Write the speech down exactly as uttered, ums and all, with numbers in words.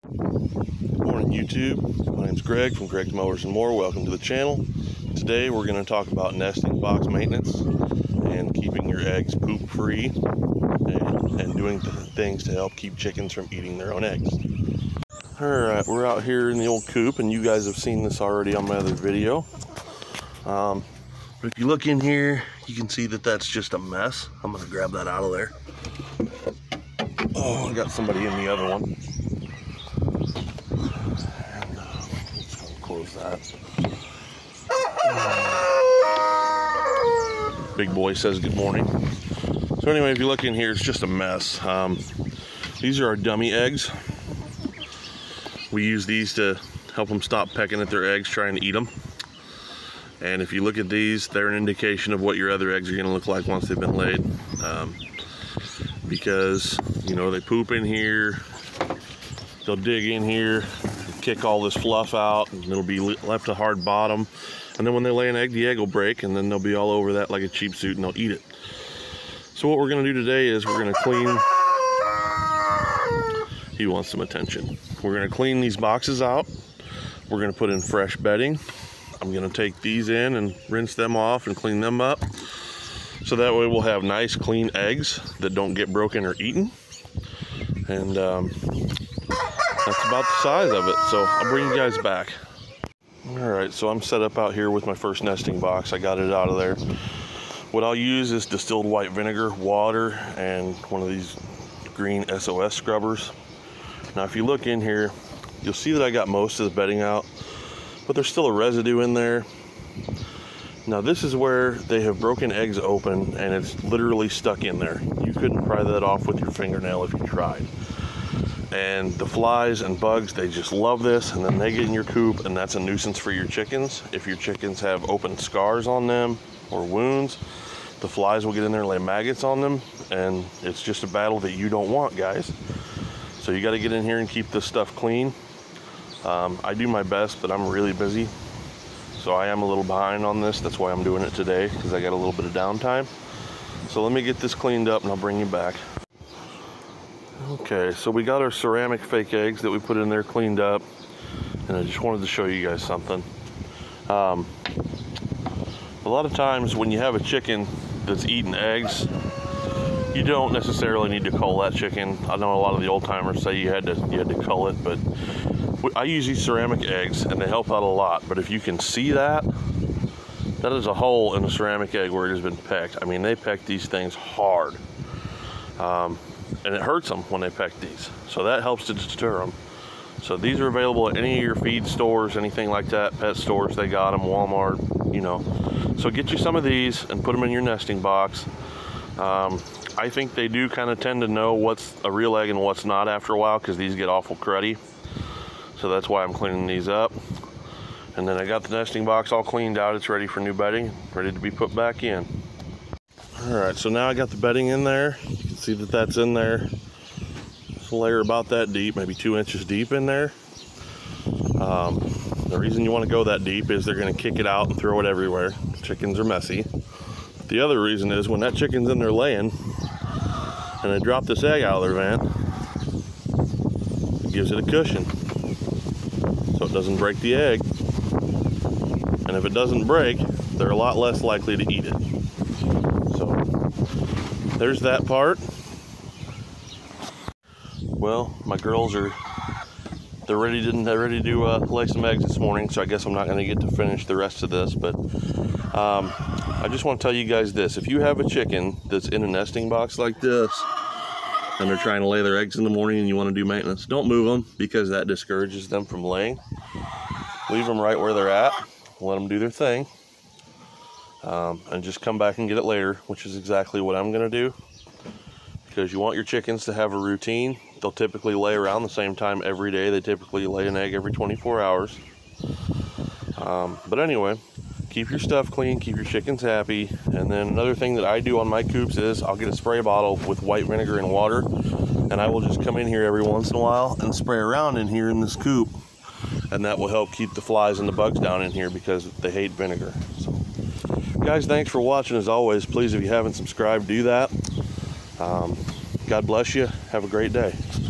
Good morning, YouTube. My name's Greg from Greg's Mowers and More. Welcome to the channel. Today we're going to talk about nesting box maintenance and keeping your eggs poop free and, and doing th things to help keep chickens from eating their own eggs. Alright, we're out here in the old coop, and you guys have seen this already on my other video. Um, but if you look in here, you can see that that's just a mess. I'm going to grab that out of there. Oh, I got somebody in the other one. And, uh, just gonna close that. Uh, big boy says good morning. So anyway, if you look in here, it's just a mess. Um, these are our dummy eggs. We use these to help them stop pecking at their eggs, trying to eat them. And if you look at these, they're an indication of what your other eggs are going to look like once they've been laid. Um, because, you know, they poop in here, they'll dig in here, kick all this fluff out, and it'll be left a hard bottom. And then when they lay an egg, the egg will break, and then they'll be all over that like a cheap suit, and they'll eat it. So what we're going to do today is we're going to clean... He wants some attention. We're going to clean these boxes out. We're going to put in fresh bedding. I'm going to take these in and rinse them off and clean them up. So that way we'll have nice clean eggs that don't get broken or eaten. And um, that's about the size of it. So I'll bring you guys back. Alright, so I'm set up out here with my first nesting box. I got it out of there. What I'll use is distilled white vinegar, water, and one of these green S O S scrubbers. Now if you look in here, you'll see that I got most of the bedding out, but there's still a residue in there. Now this is where they have broken eggs open and it's literally stuck in there. You couldn't pry that off with your fingernail if you tried. And the flies and bugs, they just love this, and then they get in your coop, and that's a nuisance for your chickens. If your chickens have open scars on them or wounds, the flies will get in there and lay maggots on them, and it's just a battle that you don't want, guys. So you got to get in here and keep this stuff clean. Um, I do my best, but I'm really busy. So I am a little behind on this. That's why I'm doing it today, because I got a little bit of downtime. So let me get this cleaned up and I'll bring you back. Okay, so we got our ceramic fake eggs that we put in there cleaned up. And I just wanted to show you guys something. Um, a lot of times when you have a chicken that's eating eggs, you don't necessarily need to cull that chicken. I know a lot of the old timers say you had to, you had to cull it, but I use these ceramic eggs and they help out a lot. But if you can see that, that is a hole in a ceramic egg where it has been pecked. I mean, they peck these things hard. Um, and it hurts them when they peck these. So that helps to deter them. So these are available at any of your feed stores, anything like that, pet stores, they got them, Walmart, you know. So get you some of these and put them in your nesting box. Um, I think they do kind of tend to know what's a real egg and what's not after a while, because these get awful cruddy. So that's why I'm cleaning these up. And then I got the nesting box all cleaned out. It's ready for new bedding, ready to be put back in. Alright, so now I got the bedding in there. You can see that that's in there. It's a layer about that deep, maybe two inches deep in there. Um, the reason you want to go that deep is they're going to kick it out and throw it everywhere. Chickens are messy. The other reason is when that chicken's in there laying and they drop this egg out of their van, it gives it a cushion so it doesn't break the egg. And if it doesn't break, they're a lot less likely to eat it. So there's that part. Well, my girls are they're ready to they're ready to uh, lay some eggs this morning, so I guess I'm not going to get to finish the rest of this, but um, I just want to tell you guys this. If you have a chicken that's in a nesting box like this and they're trying to lay their eggs in the morning and you want to do maintenance, don't move them, because that discourages them from laying. Leave them right where they're at, let them do their thing, um, and just come back and get it later, which is exactly what I'm going to do, because you want your chickens to have a routine. They'll typically lay around the same time every day. They typically lay an egg every twenty-four hours. Um, but anyway, keep your stuff clean, keep your chickens happy. And then another thing that I do on my coops is I'll get a spray bottle with white vinegar and water, and I will just come in here every once in a while and spray around in here in this coop, and that will help keep the flies and the bugs down in here, because they hate vinegar. So, guys, thanks for watching. As always, please, if you haven't subscribed, do that. Um, God bless you. Have a great day.